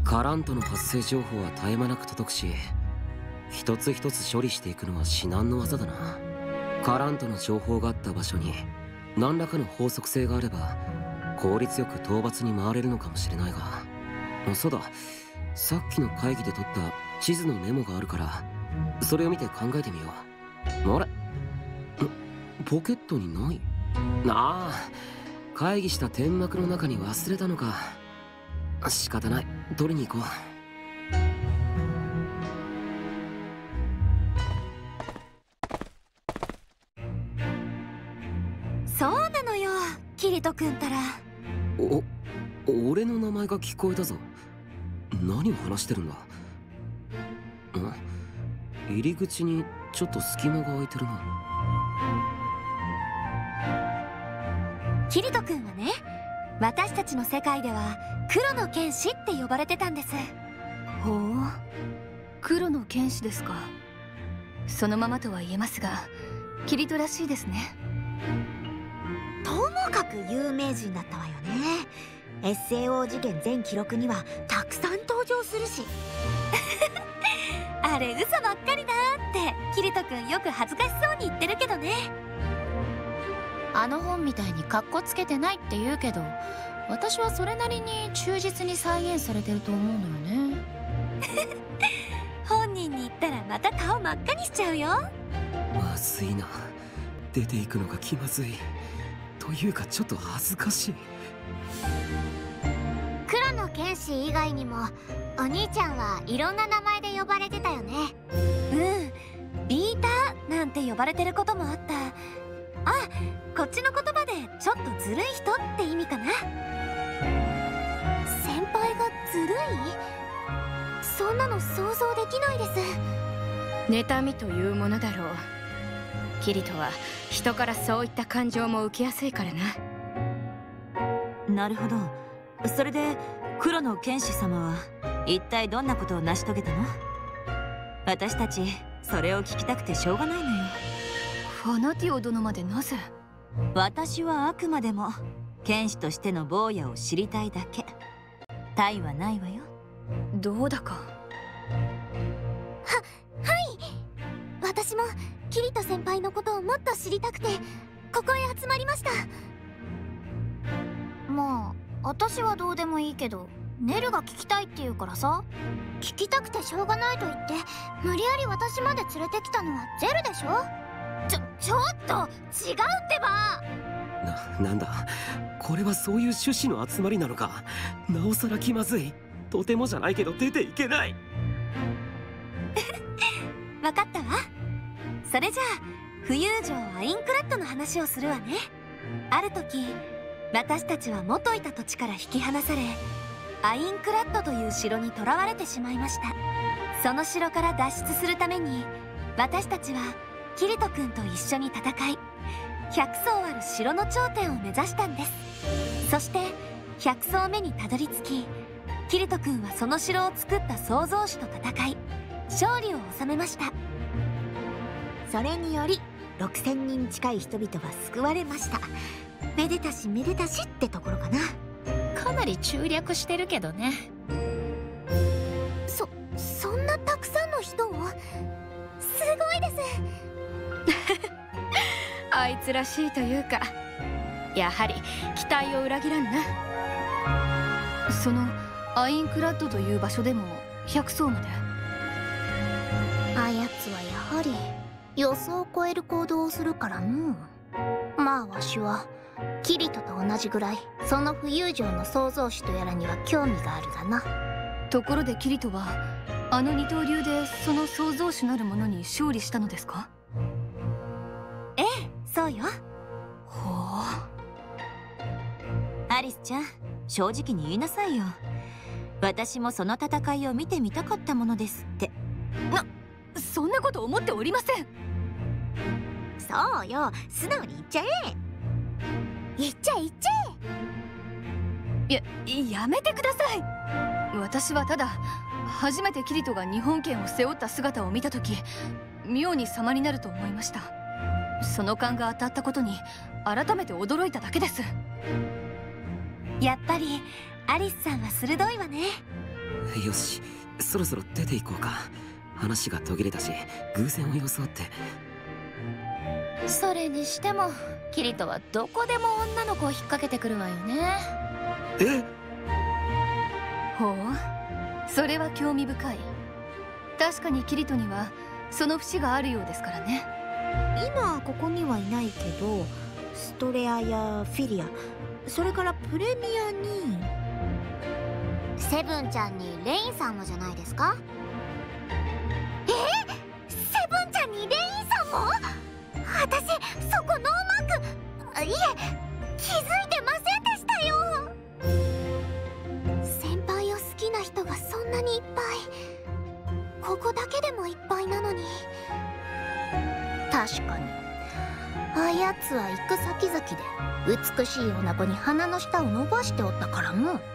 カラントの発生情報は絶え間なく届くし、一つ一つ処理していくのは至難の業だな。カラントの情報があった場所に何らかの法則性があれば効率よく討伐に回れるのかもしれないが、そうだ、さっきの会議で取った地図のメモがあるから、それを見て考えてみよう。あれ、ポケットにない。ああ、会議した天幕の中に忘れたのか。仕方ない、取りに行こう。 そうなのよ、キリト君ったら。 俺の名前が聞こえたぞ。何を話してるんだ。入り口にちょっと隙間が空いてるな。 キリト君はね、私たちの世界では黒の剣士って呼ばれてたんです。 ほう、黒の剣士ですか。そのままとは言えますが、キリトらしいですね。 ともかく有名人だったわよね。SAO 事件全記録にはたくさん登場するしあれ嘘ばっかりだってキリト君よく恥ずかしそうに言ってるけどね。 あの本みたいにカッコつけてないって言うけど、私はそれなりに忠実に再現されてると思うのよね本人に言ったらまた顔真っ赤にしちゃうよ。 まずいな、出ていくのが気まずいというか、ちょっと恥ずかしい。 黒の剣士以外にもお兄ちゃんはいろんな名前で呼ばれてたよね。 ビーターなんて呼ばれてることもあった。あ、こっちの言葉でちょっとずるい人って意味かな。 先輩がずるい？そんなの想像できないです。 妬みというものだろう。キリトは人からそういった感情も受けやすいからな。 なるほど。それで黒の剣士様は一体どんなことを成し遂げたの？私たちそれを聞きたくてしょうがないのよ。 ファナティオ殿までなぜ？ 私はあくまでも剣士としての坊やを知りたいだけ。他はないわよ。 どうだか。 はい、私もキリト先輩のことをもっと知りたくてここへ集まりました。まあ私はどうでもいいけど、ネルが聞きたいって言うからさ。聞きたくてしょうがないと言って無理やり私まで連れてきたのはゼルでしょ。ちょっと違うってば。 なんだ、これはそういう趣旨の集まりなのか。なおさら気まずい。とてもじゃないけど出ていけない。 わかったわ。それじゃあ浮遊城アインクラッドの話をするわね。ある時私たちは元いた土地から引き離され、アインクラッドという城に囚われてしまいました。その城から脱出するために私たちはキリト君と一緒に戦い、100層ある城の頂点を目指したんです。そして100層目にたどり着き、キリト君はその城を作った創造主と戦い勝利を収めました。 それにより6000人近い人々が救われました。めでたしめでたしってところかな。 かなり中略してるけどね。 そんなたくさんの人を？すごいですあいつらしいというか、やはり期待を裏切らんな。そのアインクラッドという場所でも100層まで。 あやつはやはり予想を超える行動をするからの。まあわしはキリトと同じぐらいその浮遊城の創造主とやらには興味があるがな。 ところでキリトはあの二刀流でその創造主なる者に勝利したのですか？ ええ、そうよ。 ほアリスちゃん、正直に言いなさいよ。私もその戦いを見てみたかったものですって。 そんなこと思っておりません。 そうよ、素直に言っちゃえ。言っちゃえ言っちゃえ。やめてください。私はただ初めてキリトが日本剣を背負った姿を見た時、妙に様になると思いました。その勘が当たったことに改めて驚いただけです。 やっぱりアリスさんは鋭いわね。 よし、そろそろ出ていこうか。話が途切れたし、偶然を装って。 それにしてもキリトはどこでも女の子を引っ掛けてくるわよね。 え？ ほう、それは興味深い。確かにキリトにはその節があるようですからね。 今ここにはいないけど、ストレアやフィリア、それからプレミアにセブンちゃんにレインさんもじゃないですか？セブンちゃんにレインさんも？私そこノーマーク、いえ、気づいてませんでしたよ。先輩を好きな人がそんなにいっぱい、ここだけでもいっぱいなのに。確かにあやつは行く先々で美しい女子に鼻の下を伸ばしておったからの。 ま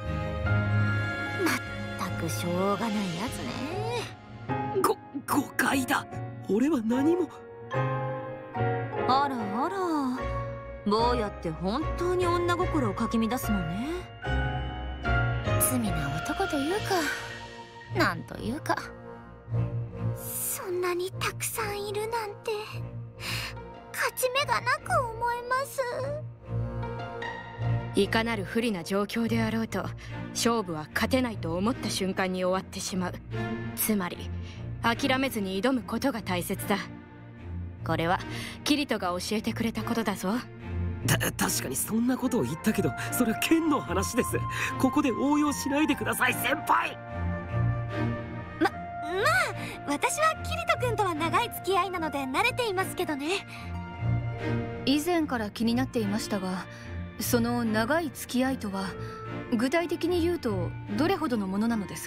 ったくしょうがないやつね。 誤解だ。俺は何も。 あらあら、坊やって本当に女心をかき乱すのね。 罪な男というか、なんというか。 そんなにたくさんいるなんて勝ち目がなく思えます。 いかなる不利な状況であろうと、勝負は勝てないと思った瞬間に終わってしまう。つまり諦めずに挑むことが大切だ。これはキリトが教えてくれたことだぞ。 確かにそんなことを言ったけど、それは剣の話です。ここで応用しないでください、先輩。 私はキリト君とは長い付き合いなので慣れていますけどね。 以前から気になっていましたが、その長い付き合いとは具体的に言うとどれほどのものなのです？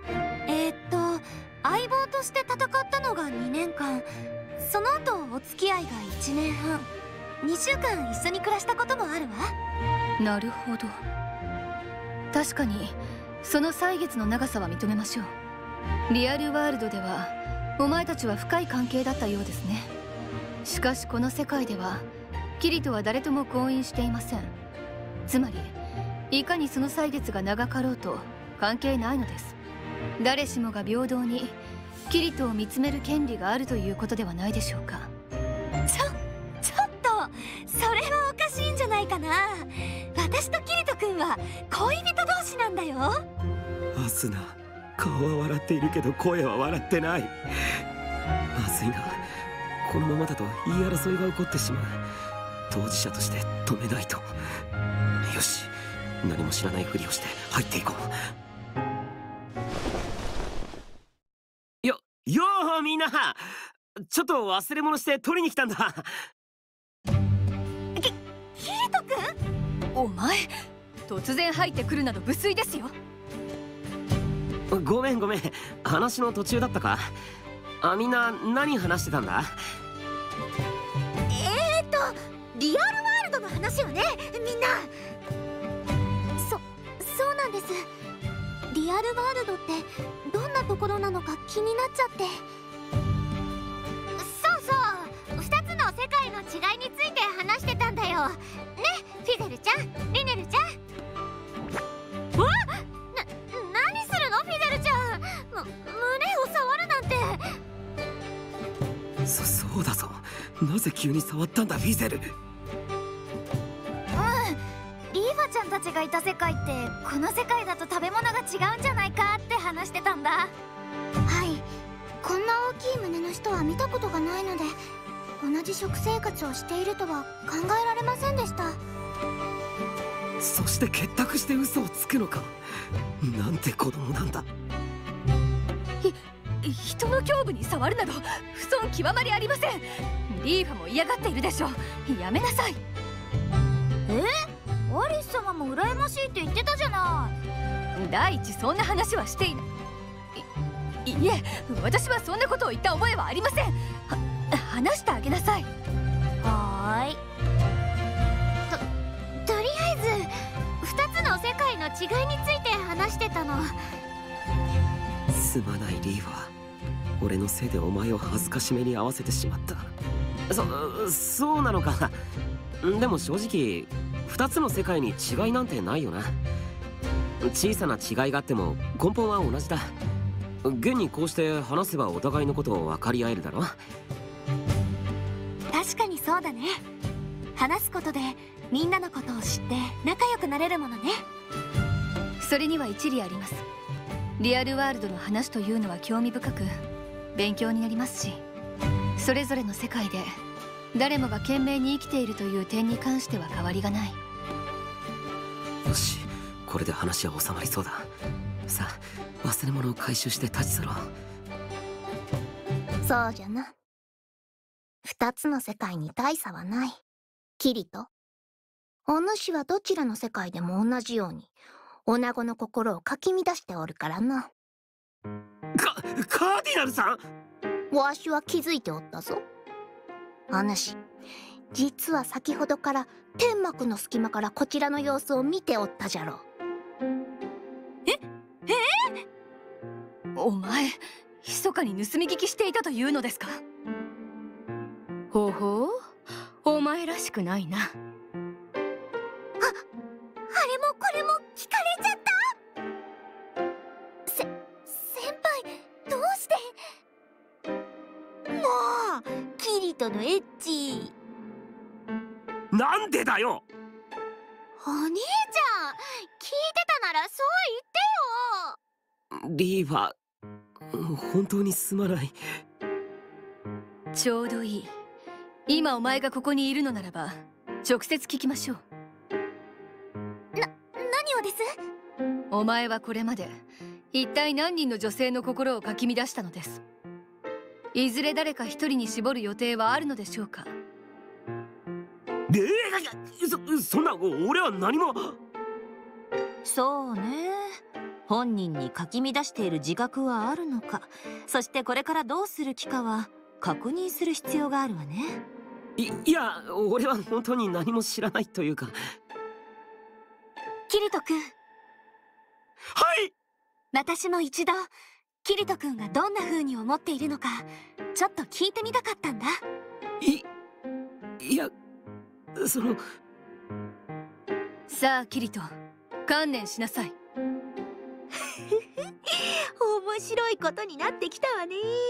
相棒として戦ったのが2年間、その後お付き合いが1年半、2週間一緒に暮らしたこともあるわ。 なるほど。確かにその歳月の長さは認めましょう。リアルワールドではお前たちは深い関係だったようですね。しかしこの世界ではキリトは誰とも婚姻していません。つまりいかにその歳月が長かろうと関係ないのです。誰しもが平等にキリトを見つめる権利があるということではないでしょうか。 ちょっとそれはおかしいんじゃないかな。私とキリト君は恋人同士なんだよ。 アスナ、顔は笑っているけど声は笑ってない。まずいな。このままだと言い争いが起こってしまう。当事者として止めないと。よし、何も知らないふりをして入っていこう。よーみんな、ちょっと忘れ物して取りに来たんだ。 キリト君？ お前突然入ってくるなど無粋ですよ。 ごめん、話の途中だったか。みんな何話してたんだ？ リアルワールドの話よね、みんな。そうなんです。リアルワールドってどんなところなのか気になっちゃって。そう、2つの世界の違いについて話してたんだよね、フィゼルちゃん、リネルちゃん。何するのフィゼルちゃん。胸を触るなんて。 そうだぞ。なぜ急に触ったんだ、フィゼル。 リーファちゃんたちがいた世界ってこの世界だと食べ物が違うんじゃないかって話してたんだ。 はい、こんな大きい胸の人は見たことがないので、同じ食生活をしているとは考えられませんでした。 そして結託して嘘をつくのか。なんて子供なんだ。 人の胸部に触るなど不遜極まりありません。リーファも嫌がっているでしょう。やめなさい。 アリス様も羨ましいって言ってたじゃない。 第一そんな話はしていない。いえ、私はそんなことを言った覚えはありません。話してあげなさい。 はーい。 とりあえず2つの世界の違いについて話してたの。 すまないリーファ、俺のせいでお前を恥ずかしめに合わせてしまった。そうなのか。でも正直2つの世界に違いなんてないよな。 小さな違いがあっても根本は同じだ。現にこうして話せばお互いのことを分かり合えるだろ。 確かにそうだね。話すことでみんなのことを知って仲良くなれるものね。 それには一理あります。リアルワールドの話というのは興味深く勉強になりますし、それぞれの世界で誰もが懸命に生きているという点に関しては変わりがない。 よし、これで話は収まりそうだ。さあ、忘れ物を回収して立ち去ろう。 そうじゃな。二つの世界に大差はない。キリト、お主はどちらの世界でも同じように女子の心をかき乱しておるからな。 カーディナルさん。 わしは気づいておったぞ。お主、実は先ほどから天幕の隙間からこちらの様子を見ておったじゃろう。 お前、密かに盗み聞きしていたというのですか？ ほほう、お前らしくないな。 あれもこれも聞かれちゃった。先輩、どうして？ もうキリトのエッチ。 なんでだよ。 お兄ちゃん、聞いてたならそう言ってよ。 リーファ、本当にすまない。 ちょうどいい。今お前がここにいるのならば直接聞きましょう。 何をです？ お前はこれまで一体何人の女性の心をかき乱したのです？いずれ誰か一人に絞る予定はあるのでしょうか？ そんな、俺は何も。 そうね。本人にかき乱している自覚はあるのか、そしてこれからどうする気かは確認する必要があるわね。 いや、俺は本当に何も知らないというか。 キリト君。 はい。 私も一度キリト君がどんな風に思っているのかちょっと聞いてみたかったんだ。 いや、その。 さあキリト、観念しなさい。 面白いことになってきたわね。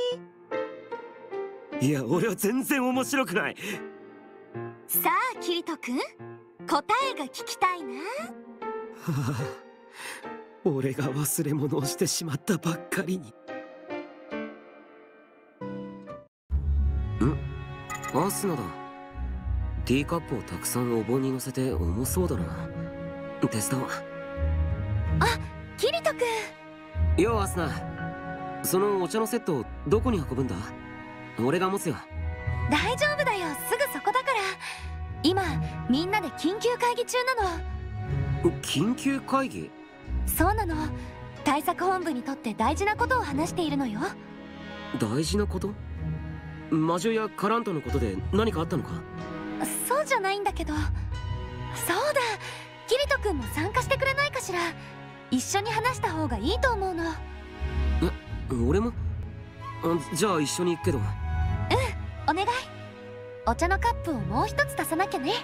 いや、俺は全然面白くない。 さあキリト君、答えが聞きたいな。 はあ、俺が忘れ物をしてしまったばっかりに。アスナだ。ティーカップをたくさんお盆に乗せて重そうだな。手伝おう。 あ、キリト君。 ようアスナ、そのお茶のセットをどこに運ぶんだ？俺が持つよ。 大丈夫だよ、すぐそこだから。今みんなで緊急会議中なの。 緊急会議？ そうなの。対策本部にとって大事なことを話しているのよ。 大事なこと？魔女やカラントのことで何かあったのか？ そうじゃないんだけど。そうだ、キリト君も参加してくれないかしら。一緒に話した方がいいと思うの。 俺も？じゃあ一緒に行くけど。 お願い。お茶のカップをもう一つ足さなきゃね。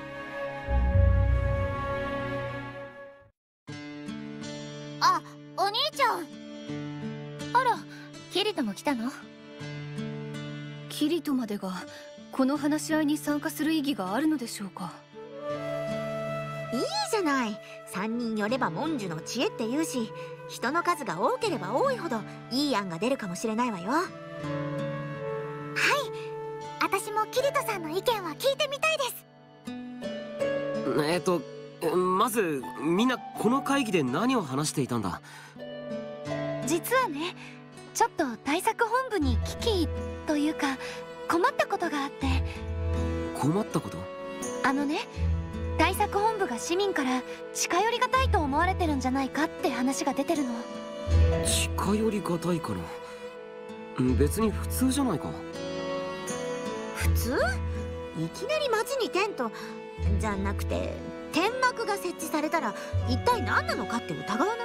あ、お兄ちゃん。 あら、キリトも来たの？ キリトまでがこの話し合いに参加する意義があるのでしょうか？ いいじゃない。3人寄れば文殊の知恵って言うし、人の数が多ければ多いほどいい案が出るかもしれないわよ。はい、 私もキリトさんの意見は聞いてみたいです。 まずみんなこの会議で何を話していたんだ？ 実はね、ちょっと対策本部に危機というか困ったことがあって。 困ったこと？ 対策本部が市民から近寄りがたいと思われてるんじゃないかって話が出てるの。 近寄りがたいかな？別に普通じゃないか。 普通？いきなり街にテントじゃなくて天幕が設置されたら一体何なのかって疑わない？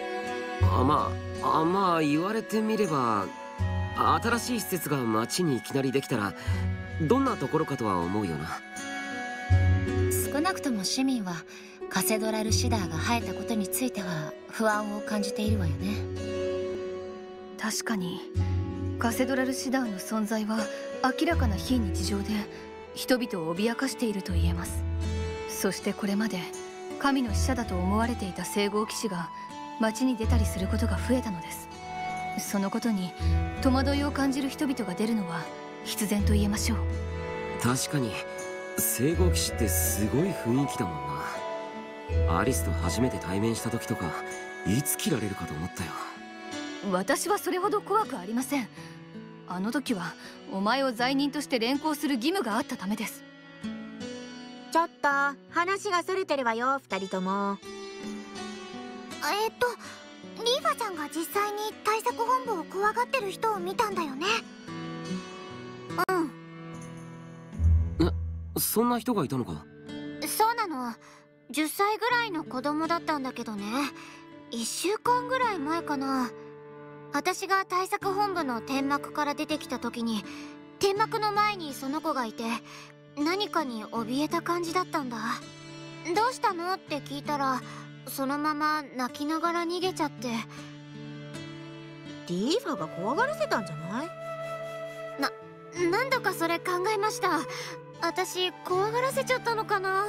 まあ言われてみれば、新しい施設が街にいきなりできたらどんなところかとは思うよな。 少なくとも市民はカセドラルシダーが生えたことについては不安を感じているわよね。 確かにカセドラルシダーの存在は明らかな非日常で人々を脅かしていると言えます。そしてこれまで神の使者だと思われていた聖号騎士が町に出たりすることが増えたのです。そのことに戸惑いを感じる人々が出るのは必然と言えましょう。 確かに聖号騎士ってすごい雰囲気だもんな。アリスと初めて対面した時とかいつ切られるかと思ったよ。 私はそれほど怖くありません。あの時はお前を罪人として連行する義務があったためです。 ちょっと話がそれてるわよ、二人とも。 リーファちゃんが実際に対策本部を怖がってる人を見たんだよね。 そんな人がいたのか。 そうなの。10歳ぐらいの子供だったんだけどね。1週間ぐらい前かな。私が対策本部の天幕から出てきた時に天幕の前にその子がいて何かに怯えた感じだったんだ。どうしたのって聞いたらそのまま泣きながら逃げちゃって。 リーファが怖がらせたんじゃない？ 何度かそれ考えました。私怖がらせちゃったのかな。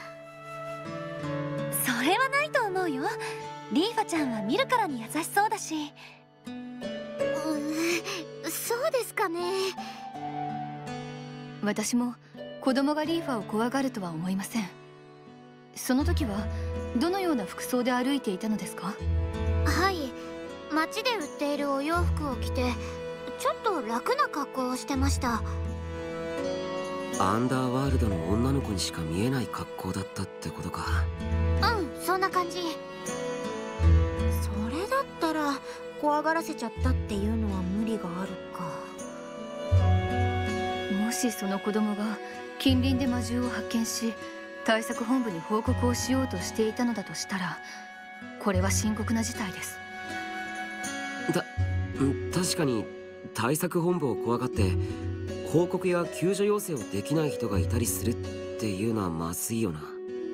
それはないと思うよ。リーファちゃんは見るからに優しそうだし。 そうですかね。 私も子供がリーファを怖がるとは思いません。その時はどのような服装で歩いていたのですか？ はい、街で売っているお洋服を着てちょっと楽な格好をしてました。 アンダーワールドの女の子にしか見えない格好だったってことか。 そんな感じ。 それだったら怖がらせちゃったっていうのは無理があるか。 もしその子供が近隣で魔獣を発見し対策本部に報告をしようとしていたのだとしたらこれは深刻な事態です。 確かに対策本部を怖がって報告や救助要請をできない人がいたりするっていうのはまずいよな。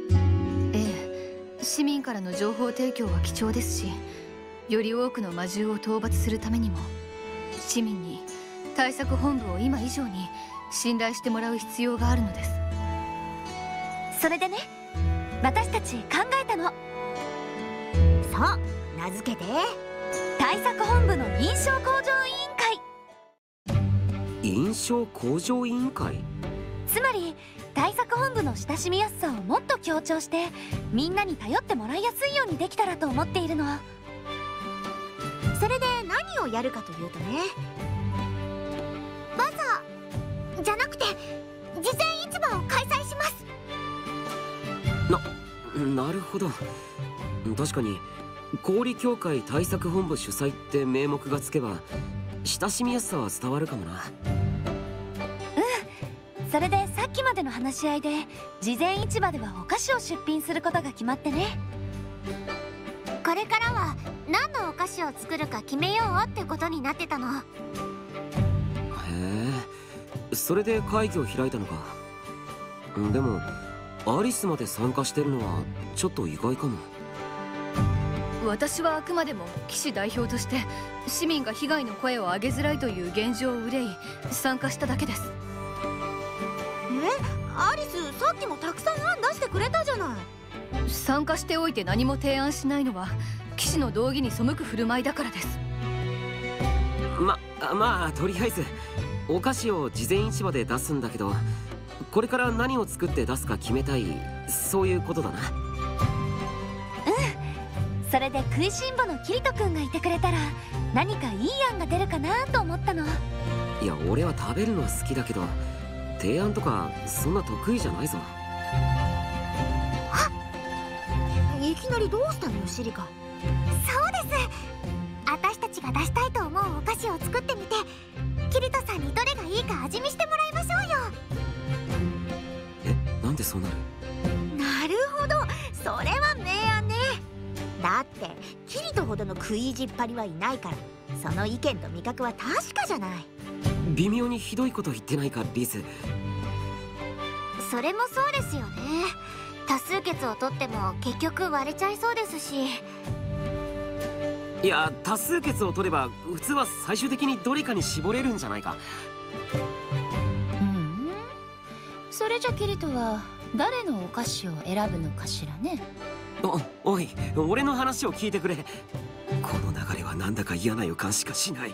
市民からの情報提供は貴重ですし、より多くの魔獣を討伐するためにも市民に対策本部を今以上に信頼してもらう必要があるのです。 それでね、私たち考えたの。 そう、名付けて対策本部の印象向上委員会。 印象向上委員会？ つまり対策本部の親しみやすさをもっと強調してみんなに頼ってもらいやすいようにできたらと思っているの。 それで何をやるかというとね、 バザーじゃなくて事前市場を開催します。 なるほど。確かに氷協会対策本部主催って名目がつけば親しみやすさは伝わるかもな。 それでさっきまでの話し合いで事前市場ではお菓子を出品することが決まってね。 これからは何のお菓子を作るか決めようってことになってたの。 へえ、それで会議を開いたのか。でもアリスまで参加してるのはちょっと意外かも。 私はあくまでも騎士代表として市民が被害の声を上げづらいという現状を憂い参加しただけです。 アリスさっきもたくさん案出してくれたじゃない。 参加しておいて何も提案しないのは騎士の道義に背く振る舞いだからです。 まあとりあえずお菓子を事前市場で出すんだけど、これから何を作って出すか決めたい、そういうことだな。 それで食いしん坊のキリト君がいてくれたら何かいい案が出るかなと思ったの。 いや、俺は食べるのは好きだけど提案とかそんな得意じゃないぞ。 いきなりどうしたのよ、シリカ。 そうです。私たちが出したいと思うお菓子を作ってみてキリトさんにどれがいいか味見してもらいましょうよ。 なんでそうなる？ なるほど、それは明暗ね。だってキリトほどの食い意地っ張りはいないから、その意見と味覚は確かじゃない。 微妙にひどいこと言ってないか、リズ。 それもそうですよね。 多数決を取っても結局割れちゃいそうですし。 いや、多数決を取れば普通は最終的にどれかに絞れるんじゃないか。 それじゃキリトは誰のお菓子を選ぶのかしらね。 おい、俺の話を聞いてくれ。この流れはなんだか嫌な予感しかしない。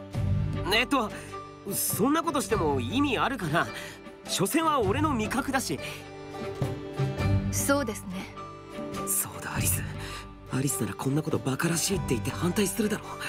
そんなことしても意味あるかな。所詮は俺の味覚だし。 そうですね。 そうだ、アリス。アリスならこんなことバカらしいって言って反対するだろう。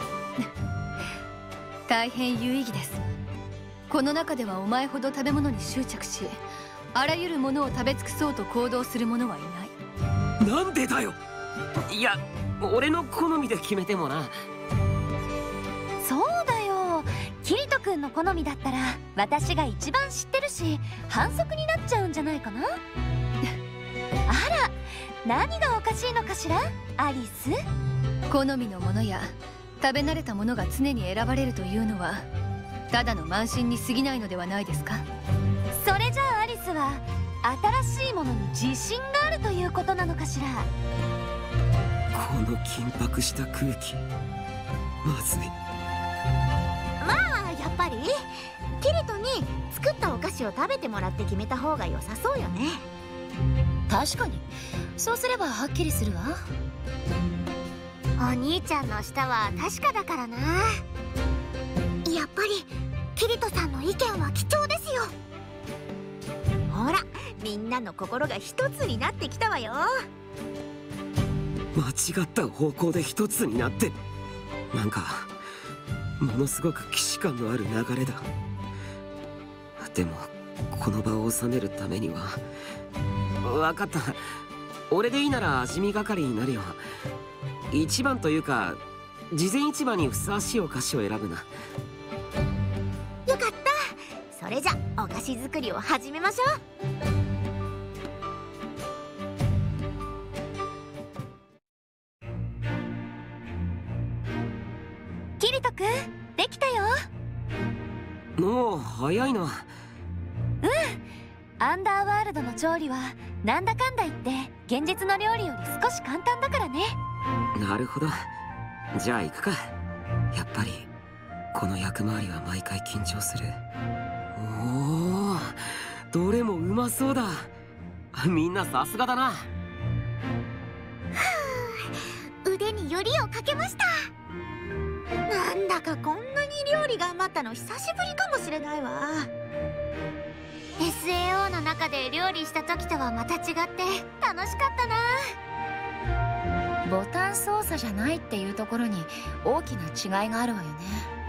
大変有意義です。この中ではお前ほど食べ物に執着し、あらゆるものを食べ尽くそうと行動する者はいない。 なんでだよ。いや、俺の好みで決めてもな。 そうだよ、キリト君の好みだったら私が一番知ってるし、反則になっちゃうんじゃないかな。あら、何がおかしいのかしら、アリス。 好みのものや食べ慣れたものが常に選ばれるというのはただの慢心に過ぎないのではないですか。 それじゃあアリスは新しいものに自信があるということなのかしら。 この緊迫した空気、まずい。 まあやっぱりキリトに作ったお菓子を食べてもらって決めた方が良さそうよね。 確かにそうすればはっきりするわ。 お兄ちゃんの舌は確かだからな。やっぱりキリトさんの意見は貴重ですよ。 ほら、みんなの心が一つになってきたわよ。 間違った方向で一つになって、なんかものすごく既視感のある流れだ。でもこの場を収めるためには。分かった、俺でいいなら味見係になるよ。一番というか事前一番にふさわしいお菓子を選ぶな。 よかった。それじゃお菓子作りを始めましょう。 キリト君、できたよ。 もう早いな。 アンダーワールドの調理はなんだかんだ言って現実の料理より少し簡単だからね。 なるほど、じゃあ行くか。やっぱりこの役回りは毎回緊張する。おお、どれもうまそうだ。みんなさすがだな。 腕によりをかけました。 なんだかこんなに料理頑張ったの久しぶりかもしれないわ。 SAO の中で料理した時とはまた違って楽しかったな。 ボタン操作じゃないっていうところに大きな違いがあるわよね。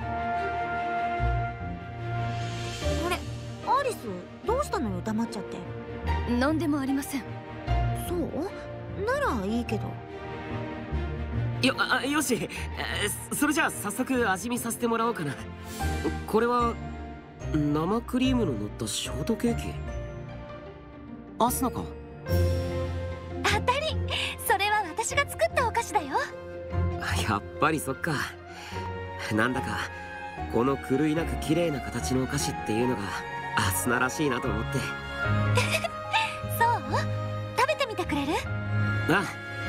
あれ、アリスどうしたのよ、黙っちゃって。 何でもありません。 そうならいいけど。 よし、それじゃあ早速味見させてもらおうかな。これは生クリームの乗ったショートケーキ。アスナか。 当たり。それは私が作ったお菓子だよ。 やっぱりそっか。なんだかこの狂いなく綺麗な形のお菓子っていうのがアスナらしいなと思って。 そう食べてみてくれる？ あ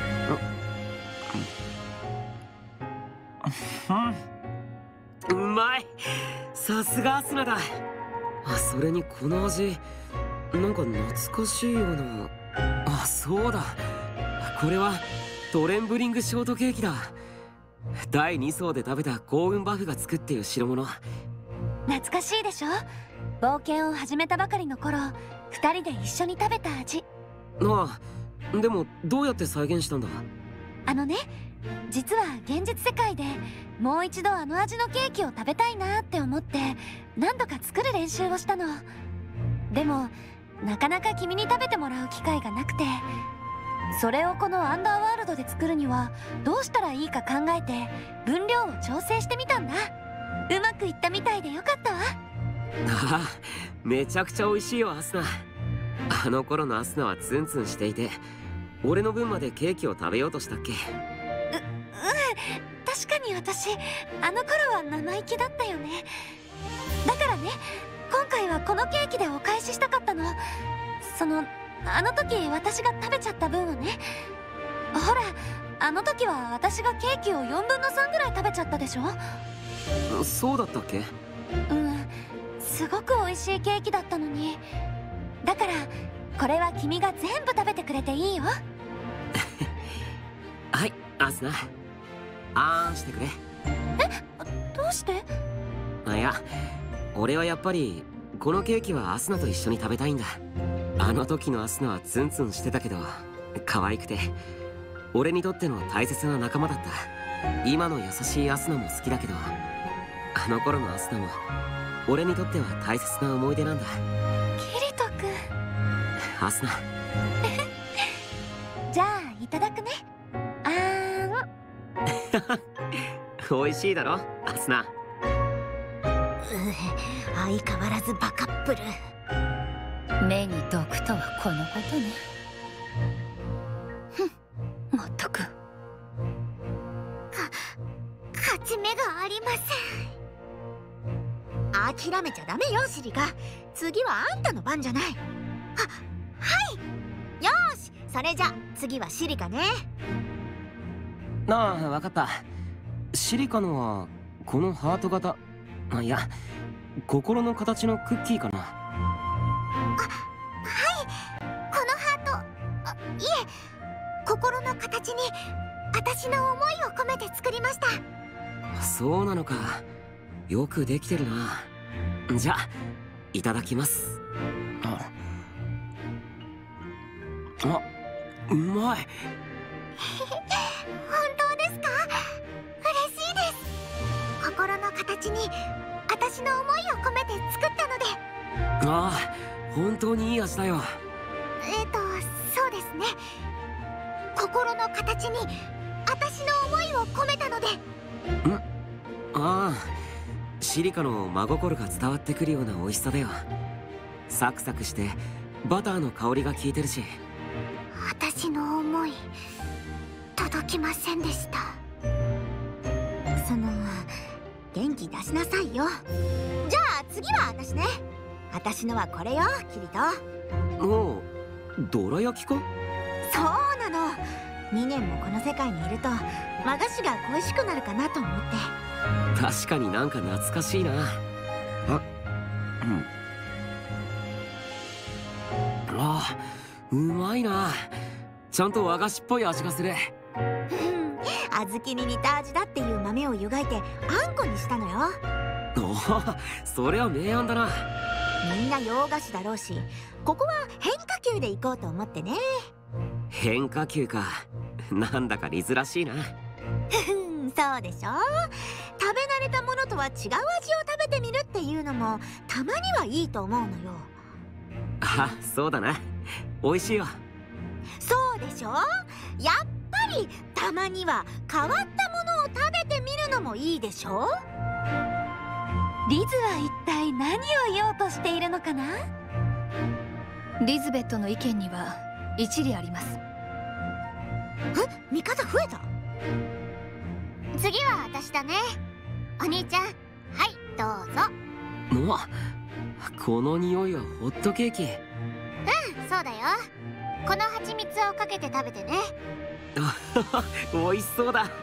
うまい。さすがアスナだ。それにこの味なんか懐かしいような。そうだ、これはトレンブリングショートケーキだ。第2層で食べた幸運バフが作っている代物。 懐かしいでしょ。冒険を始めたばかりの頃2人で一緒に食べた味。 でもどうやって再現したんだ？ 実は現実世界でもう一度あの味のケーキを食べたいなって思って何度か作る練習をしたの。でもなかなか君に食べてもらう機会がなくて、それをこのアンダーワールドで作るにはどうしたらいいか考えて分量を調整してみたんだ。うまくいったみたいでよかったわ。 めちゃくちゃ美味しいよアスナ。あの頃のアスナはツンツンしていて、俺の分までケーキを食べようとしたっけ？ 確かに私あの頃は生意気だったよね。だからね、今回はこのケーキでお返ししたかったの。 あの時私が食べちゃった分をね。ほら、あの時は私がケーキを4分の3ぐらい食べちゃったでしょ。 そうだったっけ？ うん、すごく美味しいケーキだったのに。だからこれは君が全部食べてくれていいよ。 はい、アスナ、あーんしてくれ。 どうして？ いや、俺はやっぱりこのケーキはアスナと一緒に食べたいんだ。あの時のアスナはツンツンしてたけど可愛くて、俺にとっての大切な仲間だった。今の優しいアスナも好きだけど、あの頃のアスナも俺にとっては大切な思い出なんだ。 キリト君。 アスナ。 じゃあいただくね。あーん。 美味しいだろアスナ。 相変わらずバカップル。 目に毒とはこのことね。 まったく。 勝ち目がありません。諦めちゃダメよシリカ。次はあんたの番じゃない。はい。よーし、それじゃ次はシリカね。 ああ、わかった。シリカのはこのハート型、いや心の形のクッキーかな。 はい、このハート、いえ、心の形に私の思いを込めて作りました。 そうなのか。よくできてるな。じゃあいただきます。うまい。 本当ですか？嬉しいです。心の形に私の思いを込めて作ったので。 ああ、本当にいい味だよ。 そうですね。心の形に私の思いを込めたので。 ああ、シリカの真心が伝わってくるような美味しさだよ。サクサクしてバターの香りが効いてるし。 私の思い届きませんでした。元気出しなさいよ。じゃあ次は私ね。私のはこれよキリト。 おう、どら焼きか？ そうなの。2年もこの世界にいると和菓子が恋しくなるかなと思って。 確かになんか懐かしいな。あ、うまいな。ちゃんと和菓子っぽい味がする。 小豆に似た味だっていう豆を湯がいてあんこにしたのよ。 おお、それは明暗だな。 みんな洋菓子だろうし、ここは変化球で行こうと思ってね。 変化球か。なんだかリズらしいな。 そうでしょ。食べ慣れたものとは違う味を食べてみるっていうのもたまにはいいと思うのよ。 あ、そうだな。美味しいよ。 そうでしょ。やっぱりたまには変わったものを食べてみるのもいいでしょ。 リズは一体何を言おうとしているのかな。 リズベットの意見には一理あります。 味方増えた。 次は私だね。お兄ちゃん、はい、どうぞ。 この匂いはホットケーキ。 そうだよ。この蜂蜜をかけて食べてね。 美味しそうだ。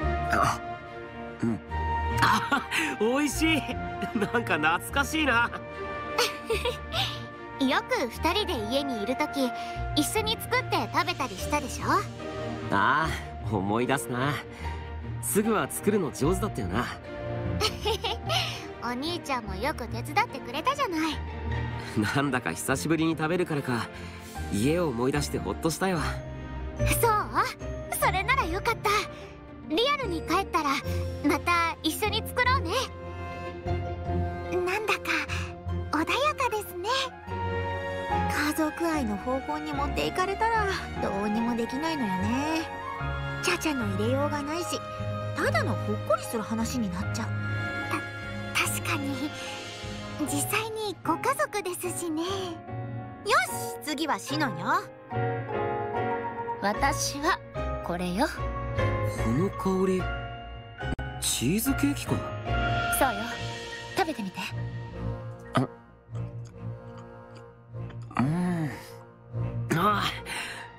美味しい。なんか懐かしいな。 よく2人で家にいるとき一緒に作って食べたりしたでしょ。 ああ、思い出すな。すぐは作るの上手だったよな。 お兄ちゃんもよく手伝ってくれたじゃない。 なんだか久しぶりに食べるからか、家を思い出してほっとしたよ。 そう？それならよかった。リアルに帰ったらまた一緒に作ろうね。なんだか穏やかですね。 家族愛の方向に持っていかれたらどうにもできないのよね。ちゃちゃの入れようがないし、ただのほっこりする話になっちゃう。 確かに実際にご家族ですしね。 よし、次はシノンよ。 私はこれよ。 この香り、チーズケーキか。 そうよ、食べてみて。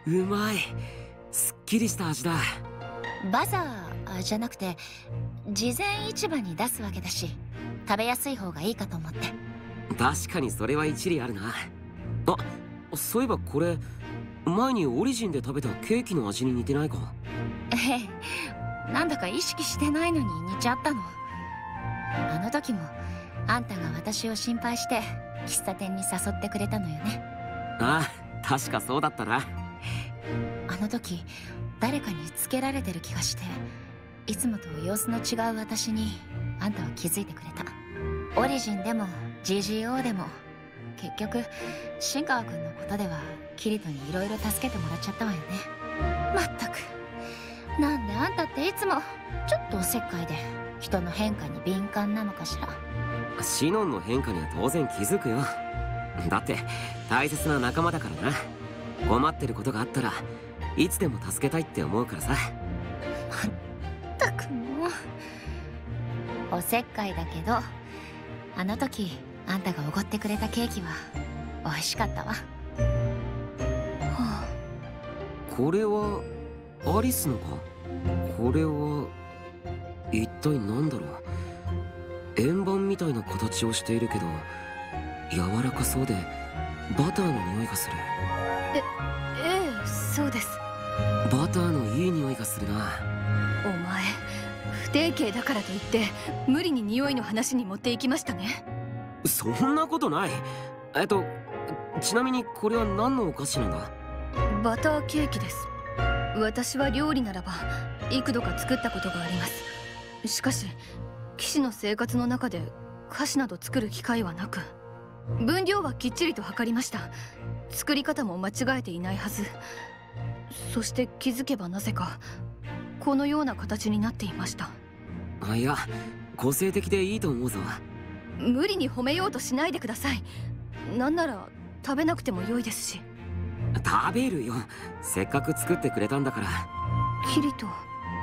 うまい。すっきりした味だ。 バザーじゃなくて事前市場に出すわけだし、食べやすい方がいいかと思って。 確かにそれは一理あるな。あ、そういえばこれ前にオリジンで食べたケーキの味に似てないか？ ええ、なんだか意識してないのに似ちゃったの。あの時もあんたが私を心配して喫茶店に誘ってくれたのよね。 ああ、確かそうだったな。 あの時誰かにつけられてる気がして、いつもと様子の違う私にあんたは気づいてくれた。オリジンでも GGO でも結局新川君のことではキリトに色々助けてもらっちゃったわよね。まったく、なんであんたっていつもちょっとおせっかいで人の変化に敏感なのかしら。 シノンの変化には当然気づくよ。だって大切な仲間だからな。困ってることがあったらいつでも助けたいって思うからさ。 まったくもう。おせっかいだけど、あの時あんたがおごってくれたケーキは美味しかったわ。はあ、これはアリスのか？これは一体何だろう。円盤みたいな形をしているけど柔らかそうでバターの匂いがする。 ええ、そうです。 バターのいい匂いがするな。 お前不定形だからといって無理に匂いの話に持っていきましたね。 そんなことない。ちなみにこれは何のお菓子なんだ？ バターケーキです。私は料理ならば幾度か作ったことがあります。しかし騎士の生活の中で菓子など作る機会はなく、分量はきっちりと測りました。作り方も間違えていないはず。そして気づけばなぜかこのような形になっていました。 いや、個性的でいいと思うぞ。 無理に褒めようとしないでください。なんなら食べなくても良いですし。 食べるよ、せっかく作ってくれたんだから。 キリト。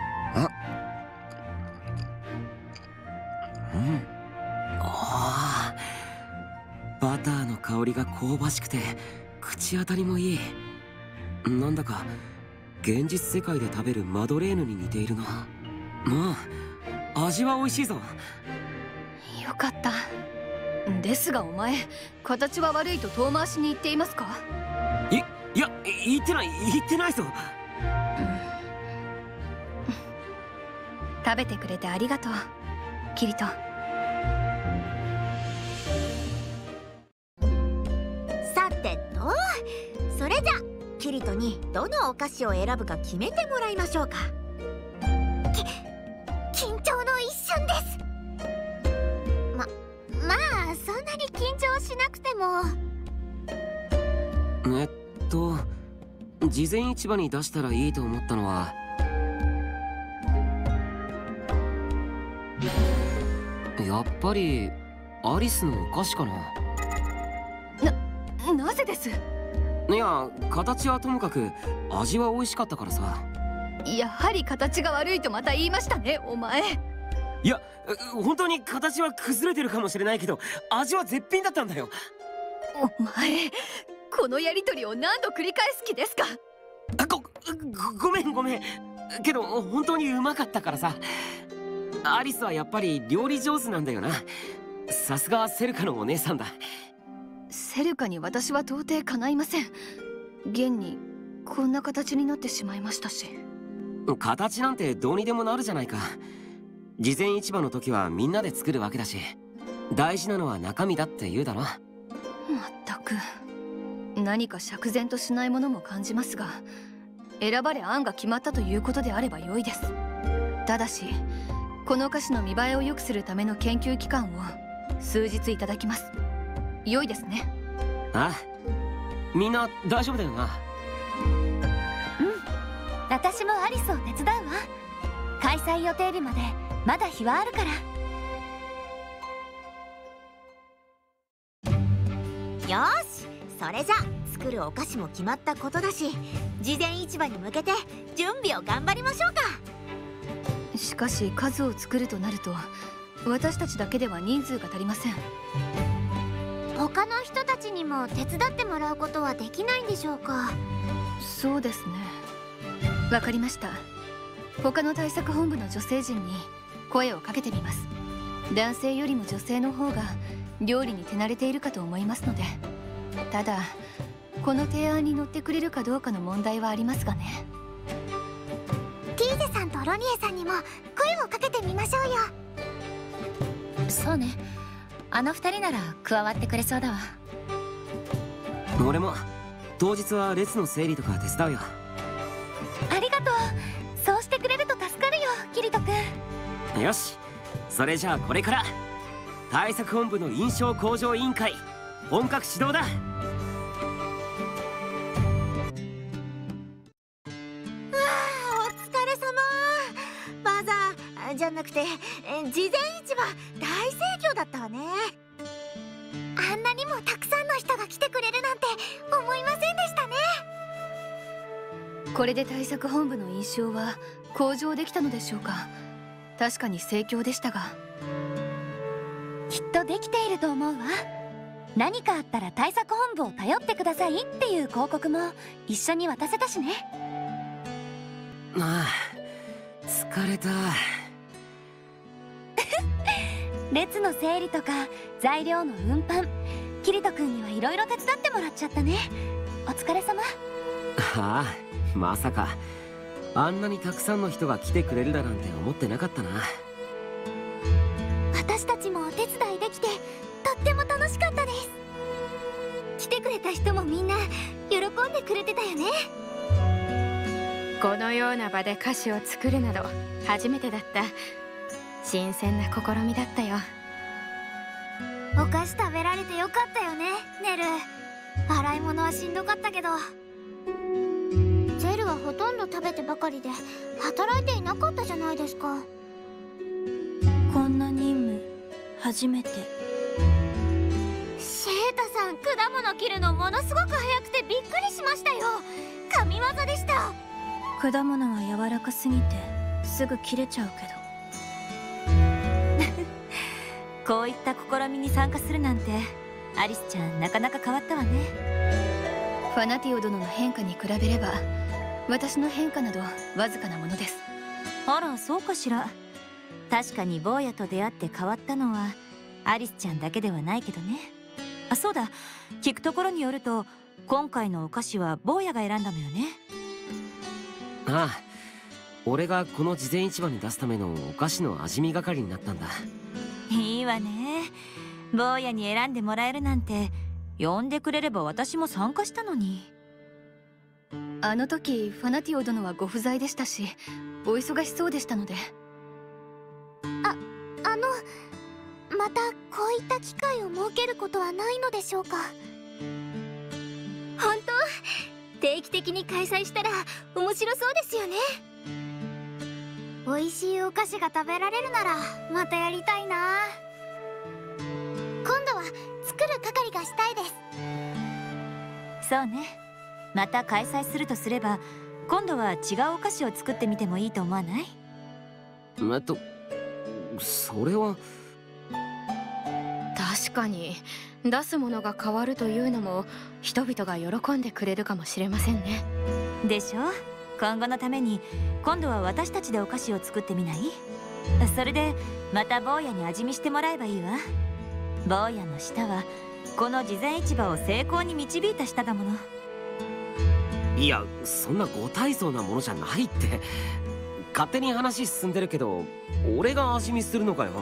ああ、バターの香りが香ばしくて口当たりもいい。なんだか現実世界で食べるマドレーヌに似ているな。まあ味は美味しいぞ。 よかった。ですがお前、形は悪いと遠回しに言っていますか？ いや、言ってないぞ。 食べてくれてありがとうキリト。 さてと、それじゃキリトにどのお菓子を選ぶか決めてもらいましょうか。 緊張の一瞬です。まあそんなに緊張しなくても。 事前市場に出したらいいと思ったのは、やっぱりアリスのお菓子かな。 なぜです？ いや、形はともかく味は美味しかったからさ。 やはり形が悪いとまた言いましたね、お前。 いや、本当に形は崩れてるかもしれないけど味は絶品だったんだよ。 お前、このやりとりを何度繰り返す気ですか？ ごめんけど本当にうまかったからさ。アリスはやっぱり料理上手なんだよな。さすがセルカのお姉さんだ。 セルカに私は到底かないません。現にこんな形になってしまいましたし。 形なんてどうにでもなるじゃないか。事前市場の時はみんなで作るわけだし、大事なのは中身だって言うだろ。 まったく、何か釈然としないものも感じますが、選ばれ案が決まったということであれば良いです。ただしこの菓子の見栄えを良くするための研究期間を数日いただきます。良いですね。 ああ、みんな大丈夫だよな。 私もアリスを手伝うわ。開催予定日までまだ日はあるから。 よし、それじゃ作るお菓子も決まったことだし、事前市場に向けて準備を頑張りましょうか。 しかし数を作るとなると私たちだけでは人数が足りません。 他の人たちにも手伝ってもらうことはできないんでしょうか。 そうですね。わかりました。他の対策本部の女性陣に声をかけてみます。男性よりも女性の方が料理に手慣れているかと思いますので。ただこの提案に乗ってくれるかどうかの問題はありますがね。 ティーゼさんとロニエさんにも声をかけてみましょうよ。 そうね、あの二人なら加わってくれそうだわ。 俺も当日は列の整理とか手伝うよ。 ありがとう。そうしてくれると助かるよ、キリト君。 よし、それじゃあこれから対策本部の印象向上委員会本格始動だ。 じゃなくて事前市場大盛況だったわね。 あんなにもたくさんの人が来てくれるなんて思いませんでしたね。 これで対策本部の印象は向上できたのでしょうか。確かに盛況でしたが。 きっとできていると思うわ。何かあったら対策本部を頼ってくださいっていう広告も一緒に渡せたしね。 ああ、疲れた。 列の整理とか材料の運搬、キリト君にはいろいろ手伝ってもらっちゃったね。お疲れ様。 ああ、まさかあんなにたくさんの人が来てくれるだなんて思ってなかったな。 私たちもお手伝いできてとっても楽しかったです。来てくれた人もみんな喜んでくれてたよね。 このような場で菓子を作るなど初めてだった。新鮮な試みだったよ。 お菓子食べられてよかったよね、ネル。洗い物はしんどかったけど。ゼルはほとんど食べてばかりで働いていなかったじゃないですか。 こんな任務初めて。 シェータさん、果物切るのものすごく早くてびっくりしましたよ。神業でした。 果物は柔らかすぎてすぐ切れちゃうけど。 こういった試みに参加するなんてアリスちゃんなかなか変わったわね。 ファナティオ殿の変化に比べれば私の変化などわずかなものです。 あら、そうかしら。確かに坊やと出会って変わったのはアリスちゃんだけではないけどね。あ、そうだ、聞くところによると今回のお菓子は坊やが選んだのよね。 ああ、俺がこの事前市場に出すためのお菓子の味見係になったんだ。 いいわね。坊やに選んでもらえるなんて。呼んでくれれば私も参加したのに。 あの時ファナティオ殿はご不在でしたしお忙しそうでしたので。 またこういった機会を設けることはないのでしょうか。本当、定期的に開催したら面白そうですよね。美味しいお菓子が食べられるならまたやりたいな。今度は作る係がしたいです。 そうね。また開催するとすれば今度は違うお菓子を作ってみてもいいと思わない？ それは。 確かに出すものが変わるというのも人々が喜んでくれるかもしれませんね。 でしょ。今後のために今度は私たちでお菓子を作ってみない？それでまた坊やに味見してもらえばいいわ。坊やの舌はこの事前市場を成功に導いた舌だもの。 いや、そんなご大層なものじゃないって。勝手に話進んでるけど俺が味見するのかよ。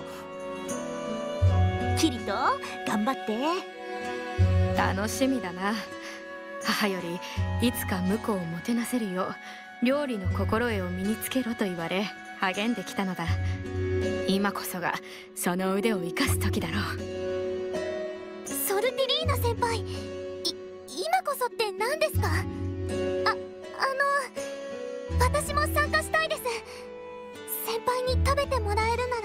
キリト、頑張って。 楽しみだな。母よりいつか婿をもてなせるよう料理の心得を身につけろと言われ励んできたのだ。今こそがその腕を生かす時だろう。 ソルティリーナ先輩、今こそって何ですか？私も参加したいです。先輩に食べてもらえるなら。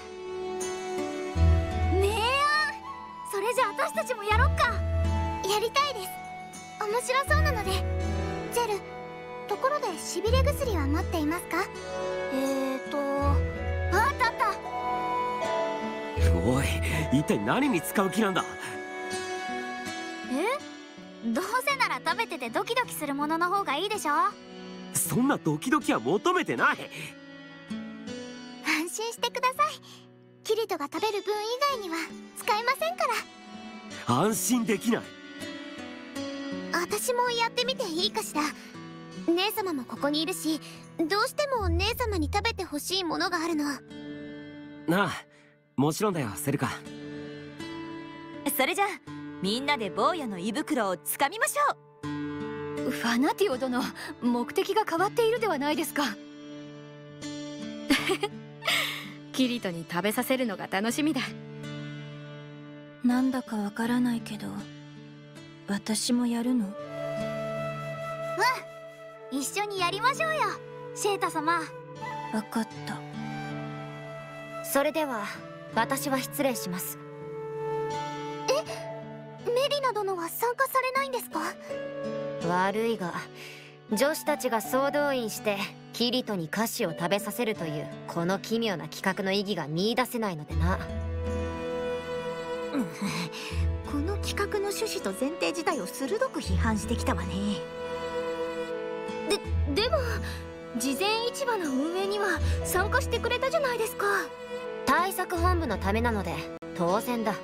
それじゃあ私たちもやろっか。やりたいです。面白そうなので。ジェル、ところでしびれ薬は持っていますか？あったあった。 おい、一体何に使う気なんだ？ どうせなら食べてでドキドキするものの方がいいでしょ。 そんなドキドキは求めてない。 安心してください。キリトが食べる分以外には使えませんか安心できない。 ら。私もやってみていいかしら。姉様もここにいるし、どうしても姉様に食べてほしいものがあるの。 なあ、もちろんだよセルカ。 それじゃあみんなで坊やの胃袋をつかみましょう。 ファナティオ殿、目的が変わっているではないですか。 キリトに食べさせるのが楽しみだ。 なんだかわからないけど私もやるの？ 一緒にやりましょうよ、シェータ様。 わかった。 それでは私は失礼します。 メリナ殿は参加されないんですか？ 悪いが女子たちが総動員してキリトに菓子を食べさせるというこの奇妙な企画の意義が見出せないのでな。 この企画の趣旨と前提自体を鋭く批判してきたわね。 でも事前市場の運営には参加してくれたじゃないですか。 対策本部のためなので当然だ。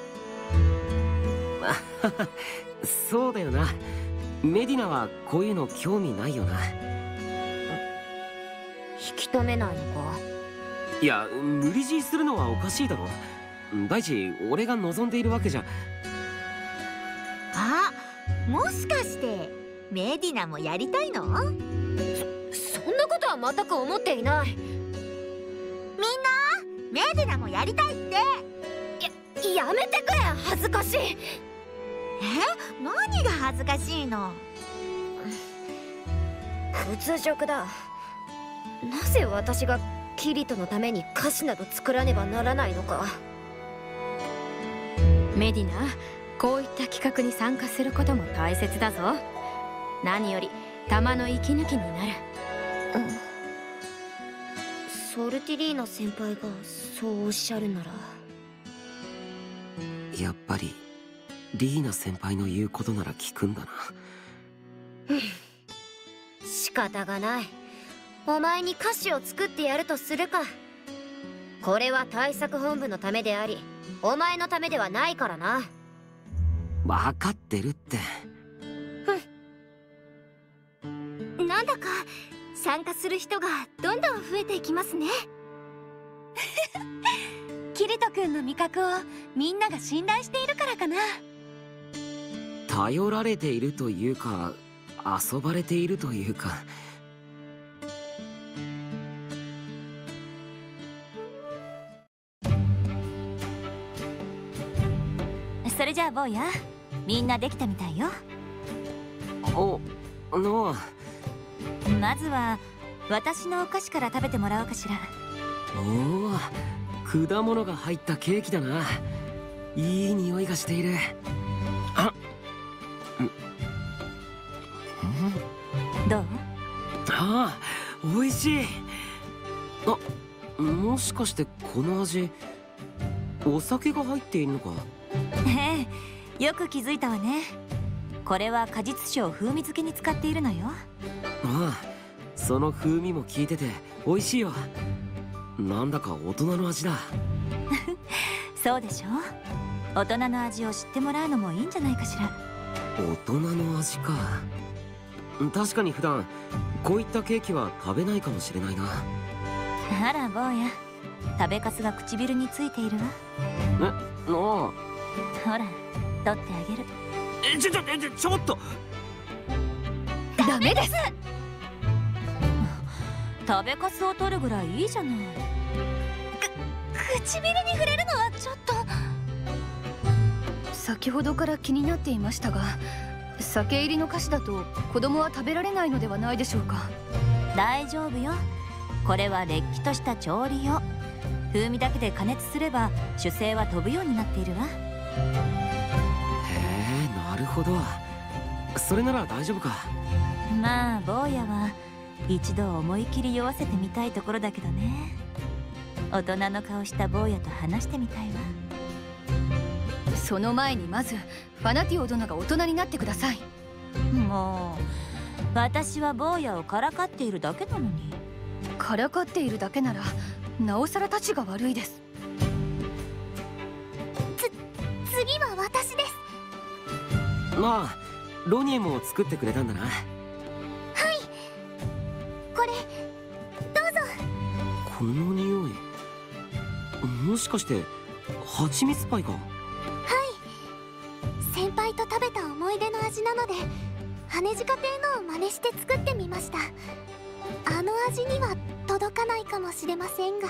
そうだよな。メディナはこういうの興味ないよな。 引き止めないのか？ いや、無理強いするのはおかしいだろ。第一俺が望んでいるわけじゃ。 あ、もしかしてメディナもやりたいの？ そんなことは全く思っていない。 みんなメディナもやりたいって。 やめてくれ、恥ずかしい。 何が恥ずかしいの？ 屈辱だ。なぜ私がキリトのために菓子など作らねばならないのか。 メディナ、こういった企画に参加することも大切だぞ。何より玉の息抜きになる。 ソルティリーナ先輩がそうおっしゃるなら。 やっぱりリーナ先輩の言うことなら聞くんだな。 仕方がない。お前に菓子を作ってやるとするか。これは対策本部のためでありお前のためではないからな。 分かってるって。 なんだか参加する人がどんどん増えていきますね。キリト君の味覚をみんなが信頼しているからかな。 頼られているというか遊ばれているというか。 それじゃあ坊や、みんなできたみたいよ。 お、ノア。 まずは私のお菓子から食べてもらおうかしら。 おお、果物が入ったケーキだな。いい匂いがしている。あ、 どう？ ああ、美味しい。あ、もしかしてこの味お酒が入っているのか？ ええ、よく気づいたわね。これは果実酒を風味付けに使っているのよ。 ああ、その風味も効いてて美味しいよ。なんだか大人の味だ。 そうでしょ。大人の味を知ってもらうのもいいんじゃないかしら。 大人の味か。確かに普段こういったケーキは食べないかもしれないな。 あら坊や、食べかすが唇についているわ。 ああ、 ほら、取ってあげる。 ちょっと。 ダメです。 食べかすを取るぐらいいいじゃない。 唇に触れるのはちょっと。 先ほどから気になっていましたが、酒入りの菓子だと子供は食べられないのではないでしょうか。 大丈夫よ。これはれっきとした調理用。風味だけで加熱すれば酒精は飛ぶようになっているわ。 へえ、なるほど。それなら大丈夫か。 まあ坊やは一度思い切り酔わせてみたいところだけどね。大人の顔した坊やと話してみたいわ。 その前にまずファナティオ殿が大人になってください。 もう私は坊やをからかっているだけなのに。 からかっているだけならなおさらたちが悪いです。 次は私です。 まあロニエも作ってくれたんだな。 はい、これどうぞ。 この匂い、もしかして蜂蜜パイか？ はい、先輩と食べた思い出の味なので羽地下亭のを真似して作ってみました。あの味には届かないかもしれませんが。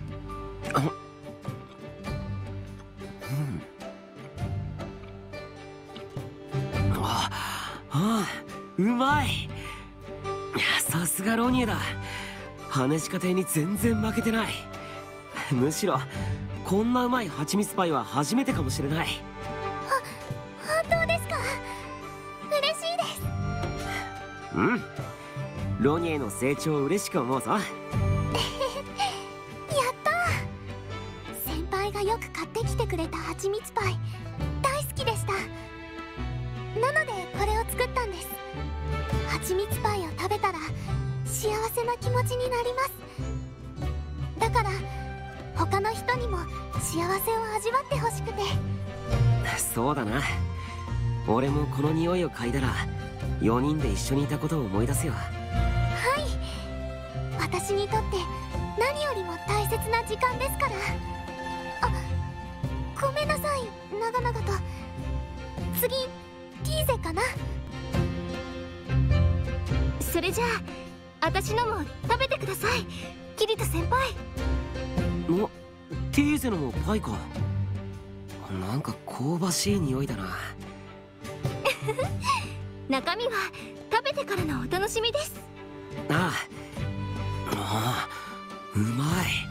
うまい。いや、さすがロニエだ。羽地下亭に全然負けてない。むしろこんなうまい蜂蜜パイは初めてかもしれない。 本当ですか？嬉しいです。 うん、ロニエの成長を嬉しく思うぞ。 やったー。先輩がよく買ってきてくれた蜂蜜パイ大好きでした。なのでこれを作ったんです。蜂蜜パイを食べたら幸せな気持ちになります。だから他の人にも幸せを味わってほしくて。 そうだな。俺もこの匂いを嗅いだら4人で一緒にいたことを思い出すよ。 はい、私にとって何よりも大切な時間ですから。あ、ごめんなさい、長々と。次ティーゼかな。それじゃあ私のも食べてください、キリト先輩。 お、ティーゼのもパイか。なんか香ばしい匂いだな。 中身は食べてからのお楽しみです。 ああ、うまい。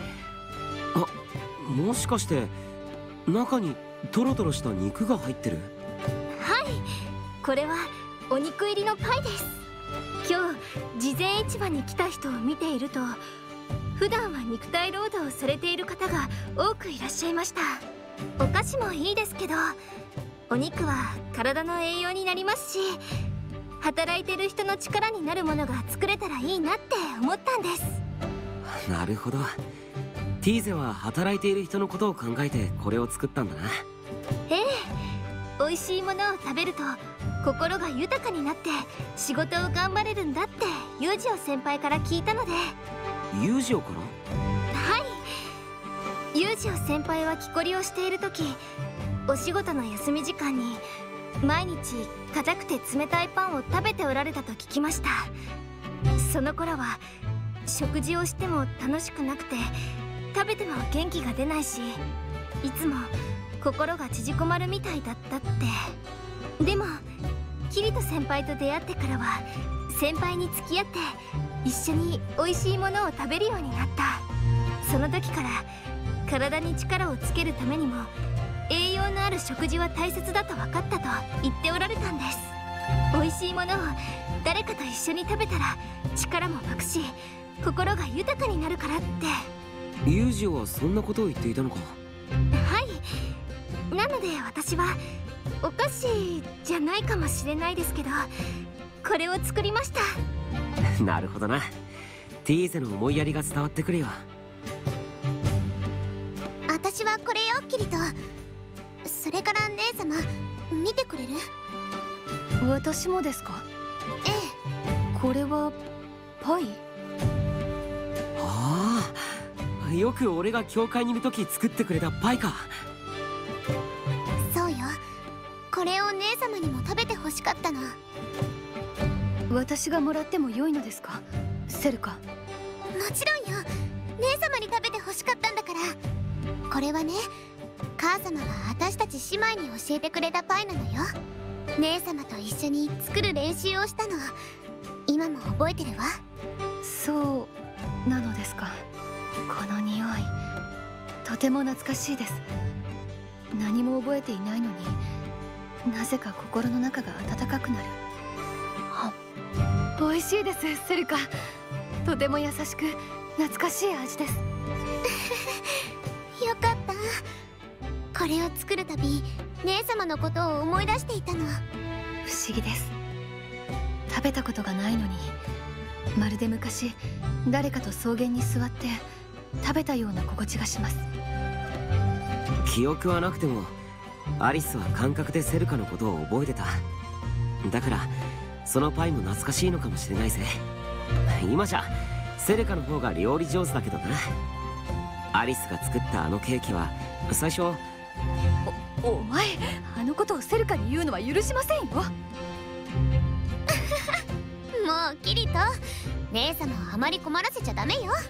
あ、もしかして中にトロトロした肉が入ってる？ はい、これはお肉入りのパイです。今日事前市場に来た人を見ていると、普段は肉体労働をされている方が多くいらっしゃいました。お菓子もいいですけど、お肉は体の栄養になりますし、働いてる人の力になるものが作れたらいいなって思ったんです。 なるほど。ティーゼは働いている人のことを考えてこれを作ったんだな。 ええ、美味しいものを食べると心が豊かになって仕事を頑張れるんだってユージオ先輩から聞いたので。 ユージオから？ はい、ユージオ先輩は木こりをしている時、お仕事の休み時間に毎日硬くて冷たいパンを食べておられたと聞きました。その頃は食事をしても楽しくなくて、食べても元気が出ないし、いつも心が縮こまるみたいだったって。でもキリト先輩と出会ってからは先輩に付き合って一緒に美味しいものを食べるようになった。その時から体に力をつけるためにも栄養のある食事は大切だと分かったと言っておられたんです。美味しいものを誰かと一緒に食べたら力も湧くし心が豊かになるからって。 ユージオはそんなことを言っていたのか？ はい、なので私はお菓子じゃないかもしれないですけど、これを作りました。 なるほどな。ティーゼの思いやりが伝わってくるよ。 私はこれよ、キリト。それから姉様、見てくれる？ 私もですか？ ええ。これはパイ？ ああ、よく俺が教会にいる時作ってくれたパイか。 そうよ、これを姉様にも食べてほしかったの。 私がもらっても良いのですか、セルカ？ もちろんよ、姉様に食べてほしかったんだから。これはね、母様が私たち姉妹に教えてくれたパイなのよ。姉様と一緒に作る練習をしたの、今も覚えてるわ。 そうなのですか。この匂いとても懐かしいです。何も覚えていないのになぜか心の中が温かくなる。美味しいです、セルカ。とても優しく懐かしい味です。 よかった。これを作るたび姉様のことを思い出していたの。 不思議です。 食べたことがないのに、まるで昔誰かと草原に座って食べたような心地がします。 記憶はなくてもアリスは感覚でセルカのことを覚えてた。だからそのパイも懐かしいのかもしれないぜ。今じゃセルカの方が料理上手だけどな。アリスが作ったあのケーキは最初。 お前、あのことをセルカに言うのは許しませんよ。 もうキリト、姉様をあまり困らせちゃダメよ。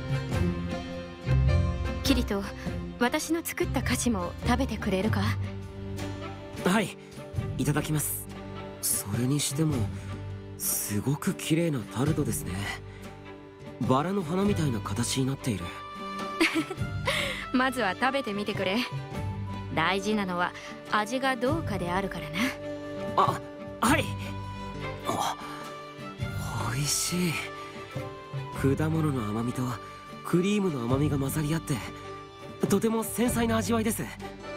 キリト、私の作った菓子も食べてくれるか？ はい、いただきます。それにしてもすごく綺麗なタルトですね。バラの花みたいな形になっている。 まずは食べてみてくれ。大事なのは味がどうかであるからな。 あ、はい。おいしい。果物の甘みとクリームの甘みが混ざり合ってとても繊細な味わいです。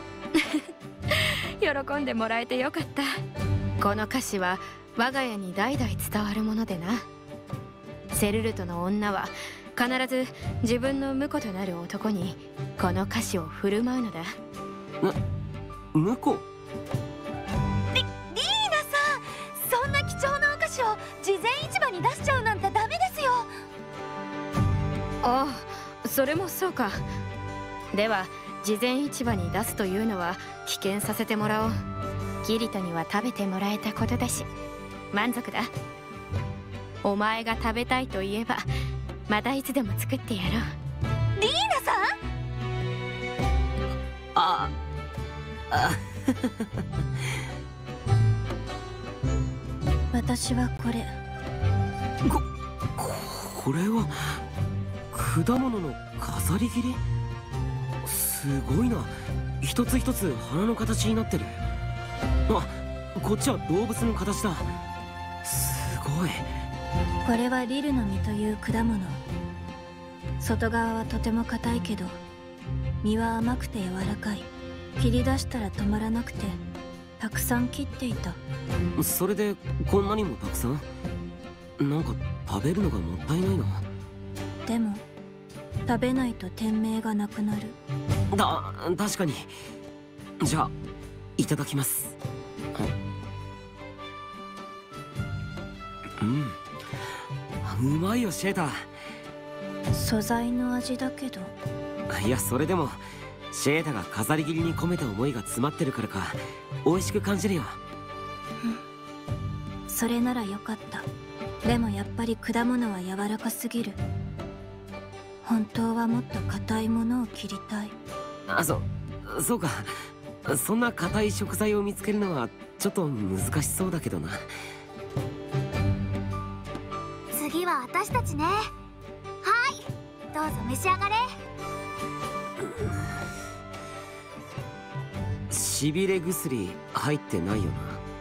喜んでもらえてよかった。この菓子は我が家に代々伝わるものでな。セルルトの女は必ず自分の婿となる男にこの菓子を振る舞うのだ。 婿？ リーナさん、そんな貴重なお菓子を事前市場に出しちゃうなんてダメですよ。 ああ、それもそうか。では事前市場に出すというのは棄権させてもらおう。キリトには食べてもらえたことだし満足だ。お前が食べたいと言えばまたいつでも作ってやろう。 リーナさん？私はこれ。 これは果物の飾り切り？すごいな。一つ一つ花の形になってる。あ、こっちは動物の形だ。すごい。 これはリルの実という果物。外側はとても硬いけど実は甘くて柔らかい。切り出したら止まらなくてたくさん切っていた。 それでこんなにもたくさん？なんか食べるのがもったいないな。 でも食べないと店名がなくなる。 確かに。じゃあいただきます。うまいよシェータ。 素材の味だけど。 いや、それでもシェータが飾り切りに込めた思いが詰まってるからか美味しく感じるよ。 それならよかった。でもやっぱり果物は柔らかすぎる。本当はもっと硬いものを切りたい。 そうか。そんな硬い食材を見つけるのはちょっと難しそうだけどな。 次は私たちね。はい、どうぞ召し上がれ。 しびれ薬入ってないよな。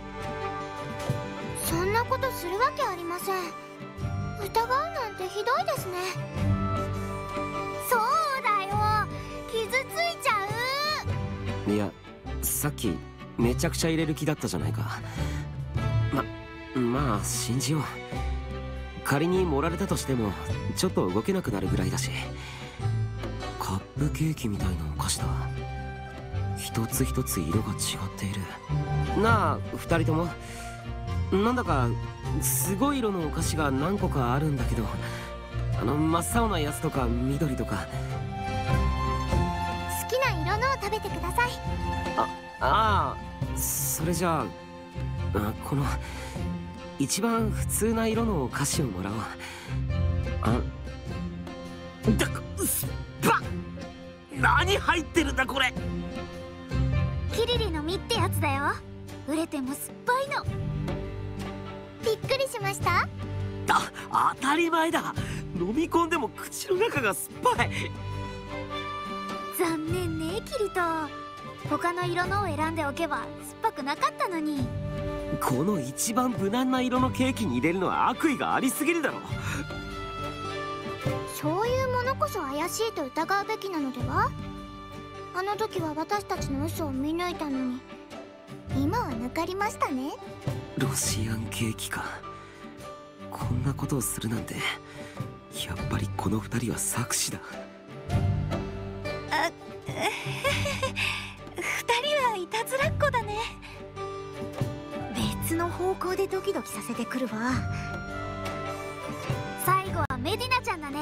そんなことするわけありません。疑うなんてひどいですね。そうだよ、傷ついちゃう。 いや、さっきめちゃくちゃ入れる気だったじゃないか。まあ信じよう。仮に盛られたとしてもちょっと動けなくなるぐらいだし。カップケーキみたいなお菓子だ。一つ一つ色が違っているなあ。二人ともなんだかすごい色のお菓子が何個かあるんだけど、真っ青なやつとか緑とか。 好きな色のを食べてください。 それじゃあこの一番普通な色のお菓子をもらおう。スパッ！何入ってるんだこれ。 キリリの実ってやつだよ。売れても酸っぱいの。びっくりしました？ 当たり前だ。飲み込んでも口の中が酸っぱい。 残念ねキリト。他の色のを選んでおけば酸っぱくなかったのに。 この一番無難な色のケーキに入れるのは悪意がありすぎるだろ。 そういうものこそ怪しいと疑うべきなのでは？あの時は私たちの嘘を見抜いたのに、今は抜かりましたね。 ロシアンケーキか。 こんなことをするなんて、やっぱりこの二人は策士だ。 二人はいたずらっ子だね。 別の方向でドキドキさせてくるわ。 最後はメディナちゃんだね。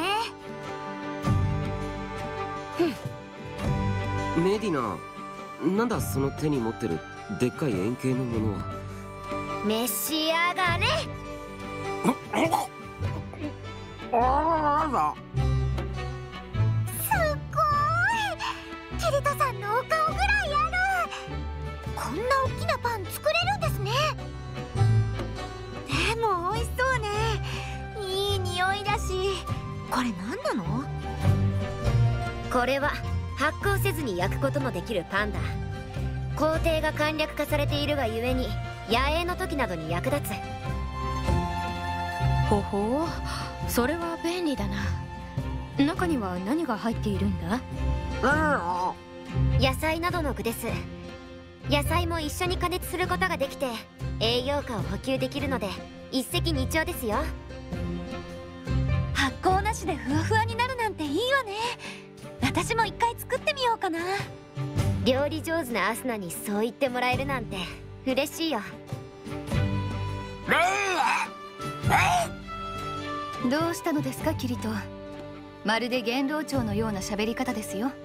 メディナ、なんだその手に持ってるでっかい円形のものは。 召し上がれ。 すっごい、キリトさんのお顔ぐらいある。こんな大きなパン作れるんですね。でも美味しそうね。いい匂いだし。これ何なの？ これは発酵せずに焼くことのできるパンだ。工程が簡略化されているがゆえに野営の時などに役立つ。 ほほう、それは便利だな。中には何が入っているんだ？ 野菜などの具です。野菜も一緒に加熱することができて栄養価を補給できるので一石二鳥ですよ。 発酵なしでふわふわになるなんていいわね。私も一回作ってみようかな。 料理上手なアスナにそう言ってもらえるなんて嬉しいよ。 どうしたのですかキリト。まるで元老長のような喋り方ですよ。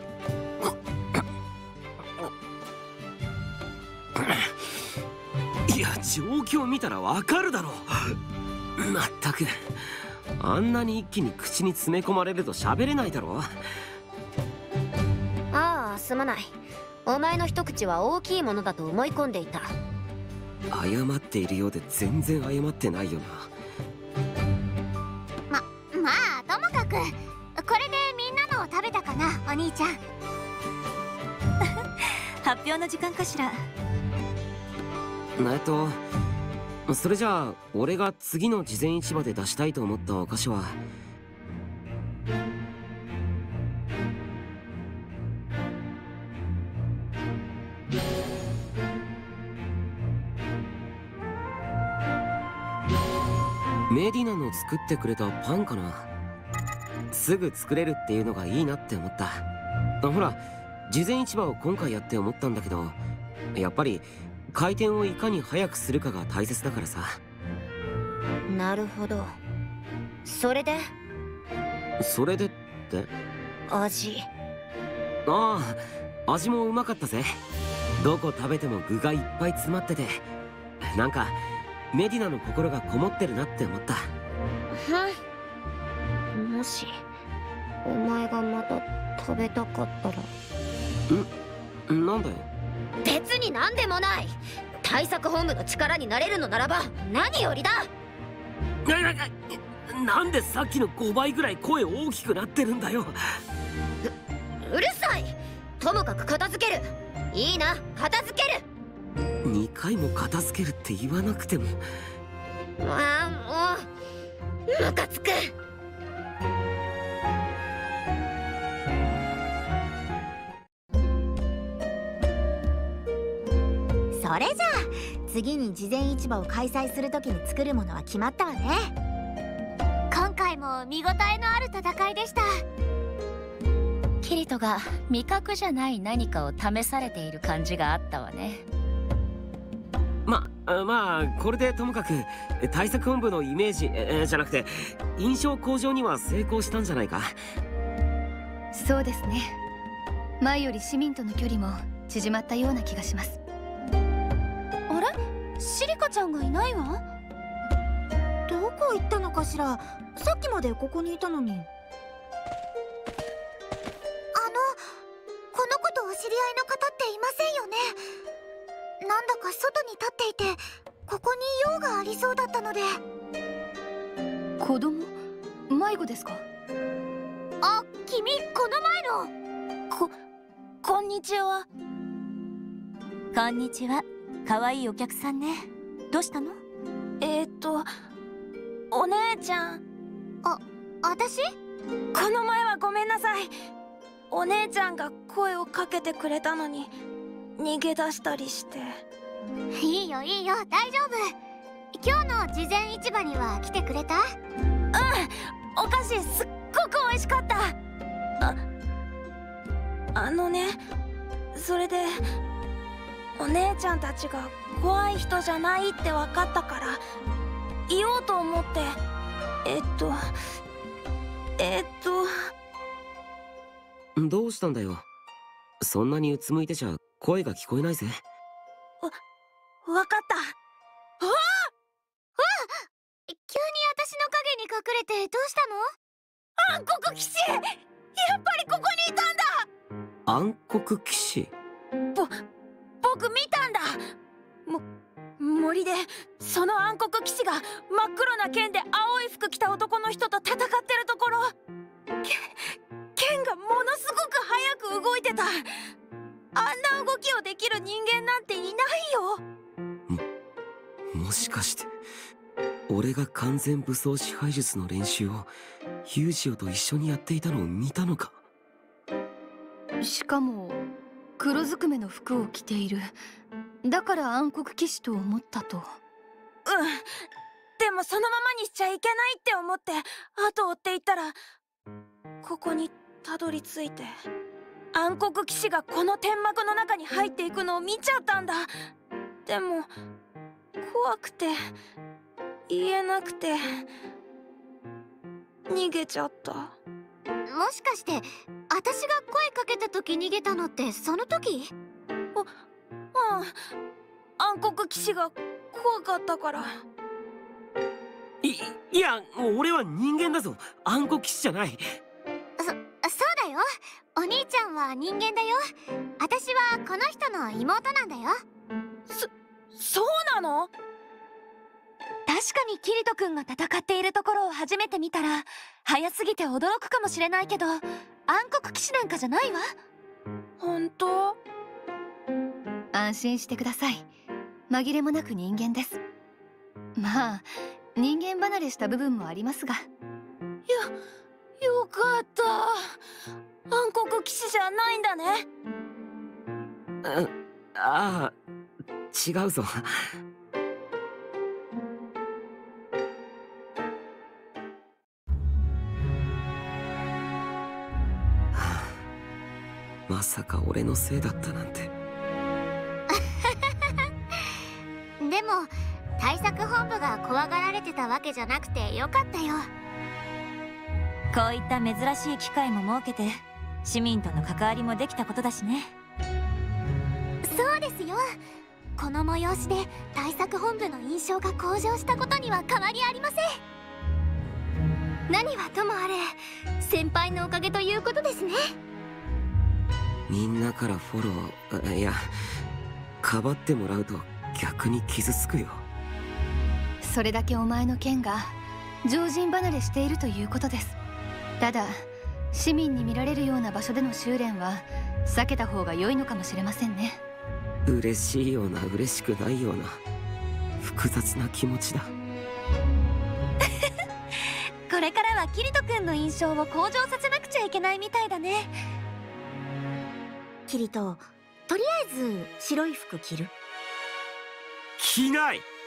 いや、状況見たらわかるだろう。まったく、あんなに一気に口に詰め込まれると喋れないだろう。 ああ、すまない。お前の一口は大きいものだと思い込んでいた。 謝っているようで全然謝ってないよな。 まあともかくこれでみんなのを食べたかな、お兄ちゃん。 発表の時間かしら。 それじゃあ俺が次の事前市場で出したいと思ったお菓子は。メディナの作ってくれたパンかな。すぐ作れるっていうのがいいなって思った。ほら、事前市場を今回やって思ったんだけど、やっぱり回転をいかに早くするかが大切だからさ。 なるほど。それでって味。 ああ、味もうまかったぜ。どこ食べても具がいっぱい詰まってて、なんかメディナの心がこもってるなって思った。 もしお前がまた食べたかったら。 なんだよ。 別に何でもない。対策本部の力になれるのならば何よりだ。 なんでさっきの5倍ぐらい声大きくなってるんだよ。 うるさい。ともかく片付ける。いいな、片付ける。 2回も片付けるって言わなくても。 ああ、もうムカつく。 それじゃあ次に事前市場を開催するときに作るものは決まったわね。 今回も見応えのある戦いでした。 キリトが味覚じゃない何かを試されている感じがあったわね。 まあこれでともかく対策本部のイメージ、じゃなくて印象向上には成功したんじゃないか。 そうですね。前より市民との距離も縮まったような気がします。 あれ、シリカちゃんがいないわ。 どこ行ったのかしら。さっきまでここにいたのに。 この子とお知り合いの方っていませんよね。なんだか外に立っていてここに用がありそうだったので。 子供？迷子ですか？ あ、君この前の。こんにちは。 こんにちは。可愛いお客さんね。どうしたの？ お姉ちゃん。私？ この前はごめんなさい。お姉ちゃんが声をかけてくれたのに逃げ出したりして。 いいよいいよ、大丈夫。 今日の事前市場には来てくれた？ お菓子すっごく美味しかった。それでお姉ちゃんたちが怖い人じゃないって分かったから言おうと思って。 どうしたんだよ。そんなにうつむいてちゃ声が聞こえないぜ。 分かった。 急に私の影に隠れてどうしたの？ 暗黒騎士、やっぱりここにいたんだ。 暗黒騎士？ 僕見たんだ。森でその暗黒騎士が真っ黒な剣で青い服着た男の人と戦ってるところ。剣がものすごく早く動いてた。あんな動きをできる人間なんていないよ。 もしかして俺が完全武装支配術の練習をユージオと一緒にやっていたのを見たのか？ しかも黒ずくめの服を着ている。だから暗黒騎士と思ったと。 でもそのままにしちゃいけないって思って後を追っていったらここにたどり着いて、暗黒騎士がこの天幕の中に入っていくのを見ちゃったんだ。でも怖くて言えなくて逃げちゃった。 もしかして私が声かけた時逃げたのってその時？ 暗黒騎士が怖かったから。 いや、俺は人間だぞ。暗黒騎士じゃない。 そうだよ。お兄ちゃんは人間だよ。私はこの人の妹なんだよ。 そうなの？ 確かにキリト君が戦っているところを初めて見たら早すぎて驚くかもしれないけど、暗黒騎士なんかじゃないわ。 本当？ 安心してください。紛れもなく人間です。まあ人間離れした部分もありますが。 よかった。暗黒騎士じゃないんだね。 ああ、違うぞ。まさか俺のせいだったなんて。 でも対策本部が怖がられてたわけじゃなくてよかったよ。 こういった珍しい機会も設けて市民との関わりもできたことだしね。 そうですよ。この催しで対策本部の印象が向上したことには変わりありません。何はともあれ先輩のおかげということですね。 みんなからフォロー、いやかばってもらうと逆に傷つくよ。 それだけお前の剣が常人離れしているということです。ただ市民に見られるような場所での修練は避けた方が良いのかもしれませんね。 嬉しいような嬉しくないような複雑な気持ちだ。 これからはキリト君の印象を向上させなくちゃいけないみたいだね。 キリト、とりあえず白い服着る？ 着ない。